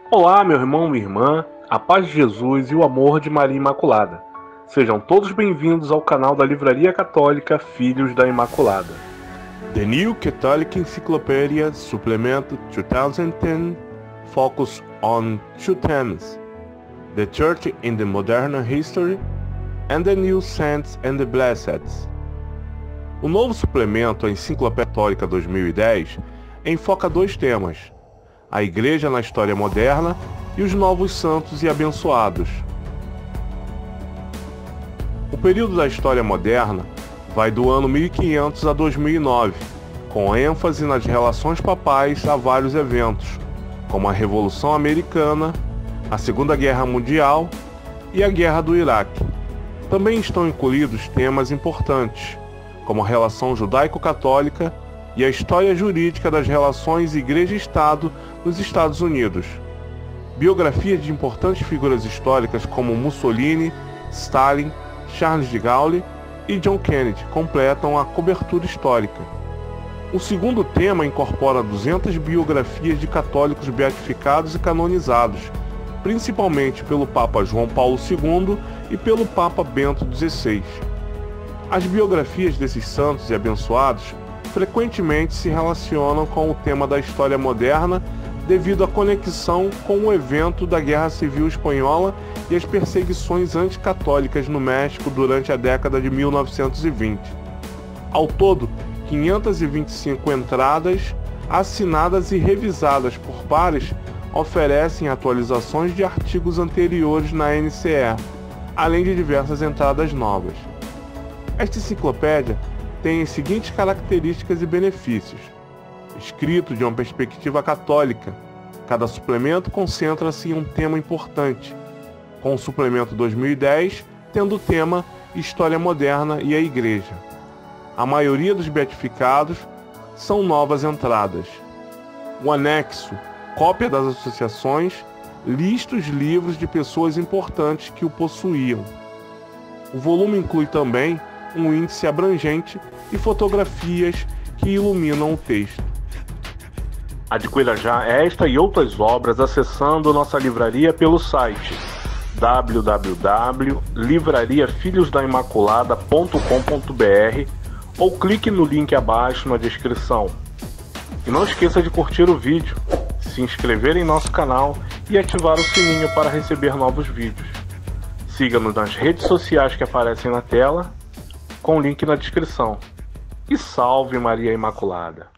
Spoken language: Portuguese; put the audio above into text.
Olá, meu irmão, minha irmã, a paz de Jesus e o amor de Maria Imaculada. Sejam todos bem-vindos ao canal da Livraria Católica Filhos da Imaculada. The New Catholic Encyclopedia Supplement 2010 focus on two themes: the Church in the Modern History and the New Saints and the Blessed. O novo suplemento à Enciclopédia Católica 2010 enfoca dois temas: a Igreja na História Moderna e os Novos Santos e Abençoados. O período da História Moderna vai do ano 1500 a 2009, com ênfase nas relações papais a vários eventos, como a Revolução Americana, a Segunda Guerra Mundial e a Guerra do Iraque. Também estão incluídos temas importantes, como a relação judaico-católica e a história jurídica das relações Igreja-Estado nos Estados Unidos. Biografias de importantes figuras históricas como Mussolini, Stalin, Charles de Gaulle e John Kennedy completam a cobertura histórica. O segundo tema incorpora 200 biografias de católicos beatificados e canonizados, principalmente pelo Papa João Paulo II e pelo Papa Bento XVI. As biografias desses santos e abençoados frequentemente se relacionam com o tema da história moderna devido à conexão com o evento da Guerra Civil Espanhola e as perseguições anticatólicas no México durante a década de 1920. Ao todo, 525 entradas, assinadas e revisadas por pares, oferecem atualizações de artigos anteriores na NCE, além de diversas entradas novas. Esta enciclopédia tem as seguintes características e benefícios: escrito de uma perspectiva católica, cada suplemento concentra-se em um tema importante, com o suplemento 2010 tendo o tema História Moderna e a Igreja. A maioria dos beatificados são novas entradas. O anexo, cópia das associações, lista os livros de pessoas importantes que o possuíam. O volume inclui também um índice abrangente e fotografias que iluminam o texto. Adquira já esta e outras obras acessando nossa livraria pelo site www.livrariafilhosdaimaculada.com.br ou clique no link abaixo na descrição. E não esqueça de curtir o vídeo, se inscrever em nosso canal e ativar o sininho para receber novos vídeos. Siga-nos nas redes sociais que aparecem na tela, com o link na descrição. E salve Maria Imaculada!